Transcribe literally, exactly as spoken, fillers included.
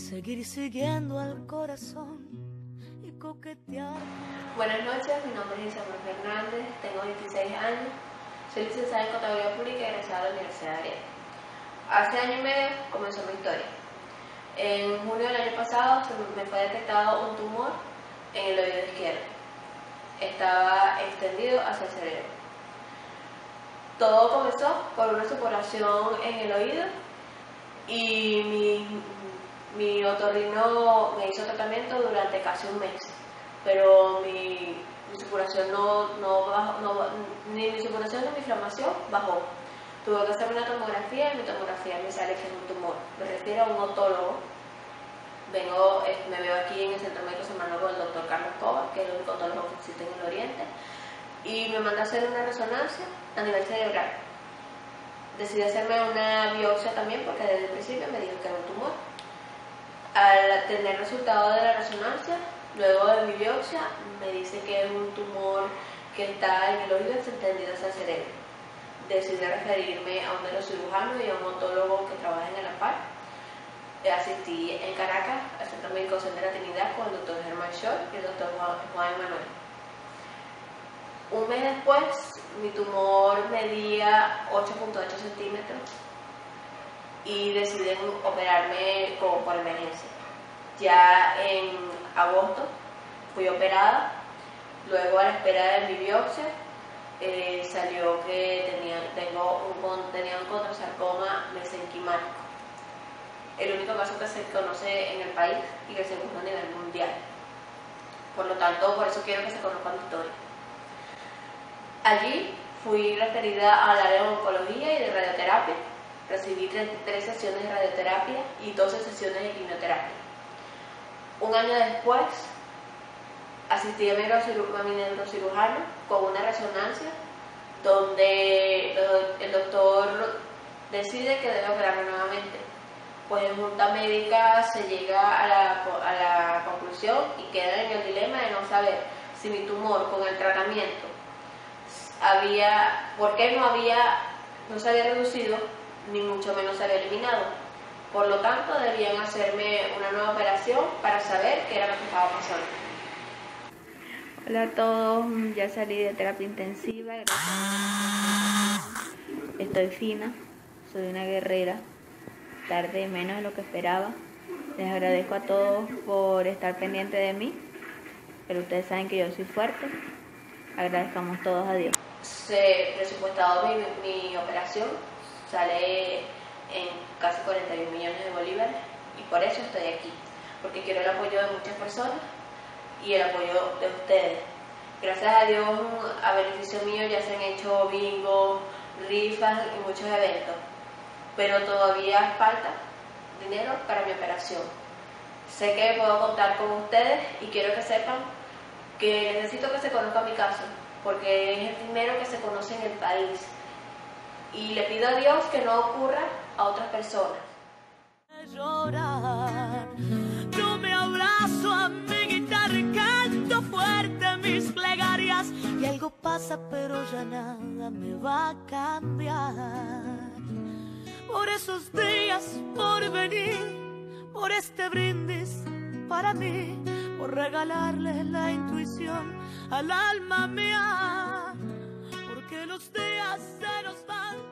seguir siguiendo al corazón y coquetear. Buenas noches, mi nombre es Isabel Fernández, tengo veintiséis años, soy licenciada en Contaduría Pública y egresada de la Universidad de Ariel. Hace año y medio comenzó mi historia. En junio del año pasado me fue detectado un tumor en el oído izquierdo. Estaba extendido hacia el cerebro. Todo comenzó por una supuración en el oído y mi, mi otorrino me hizo tratamiento durante casi un mes, pero mi, mi supuración no, no bajó, no, ni mi supuración ni mi inflamación bajó. Tuve que hacerme una tomografía y mi tomografía me sale que es un tumor. Me refiero a un otólogo. Vengo, me veo aquí en el Centro Médico Semanal con el doctor Carlos Cova, que es el único otólogo que existe en el Oriente, y me mandó a hacer una resonancia a nivel cerebral. Decidí hacerme una biopsia también porque desde el principio me dijo que era un tumor. Al tener resultado de la resonancia, luego de mi biopsia, me dice que es un tumor que está en el oído extendido hacia el cerebro. Decidí referirme a un neurocirujano y a un otólogo que trabaja en el AMPAR. Asistí en Caracas al Centro Médico de la Trinidad con el doctor Germán Scholl y el doctor Juan Emanuel. Un mes después, mi tumor medía ocho punto ocho centímetros y decidí operarme como por emergencia. Ya en agosto fui operada, luego a la espera de mi biopsia eh, salió que tenía, tengo un, tenía un controsarcoma mesenquimático. El único caso que se conoce en el país y que se conoce a nivel mundial. Por lo tanto, por eso quiero que se conozca mi historia. Allí fui referida al área de oncología y de radioterapia. Recibí treinta y tres sesiones de radioterapia y doce sesiones de quimioterapia. Un año después, asistí a mi neurocirujano con una resonancia donde el doctor decide que debe operarme nuevamente. Pues en junta médica se llega a la, a la conclusión y queda en el dilema de no saber si mi tumor con el tratamiento había, por qué no había, no se había reducido, ni mucho menos se había eliminado. Por lo tanto, debían hacerme una nueva operación para saber qué era lo que estaba pasando. Hola a todos, ya salí de terapia intensiva, gracias a Dios. Estoy fina, soy una guerrera. Tardé menos de lo que esperaba. Les agradezco a todos por estar pendientes de mí, pero ustedes saben que yo soy fuerte. Agradezcamos todos a Dios. Se presupuestado mi, mi operación, sale en casi cuarenta y un millones de bolívares y por eso estoy aquí, porque quiero el apoyo de muchas personas y el apoyo de ustedes. Gracias a Dios, a beneficio mío ya se han hecho bingo, rifas y muchos eventos, pero todavía falta dinero para mi operación. Sé que puedo contar con ustedes y quiero que sepan que necesito que se conozca mi caso, porque es el primero que se conoce en el país. Y le pido a Dios que no ocurra a otras personas. Llorar, yo me abrazo a mi guitarra y canto fuerte mis plegarias. Y algo pasa, pero ya nada me va a cambiar. Por esos días por venir, por este brindis para mí, por regalarle la intuición al alma mía, porque los días se nos van.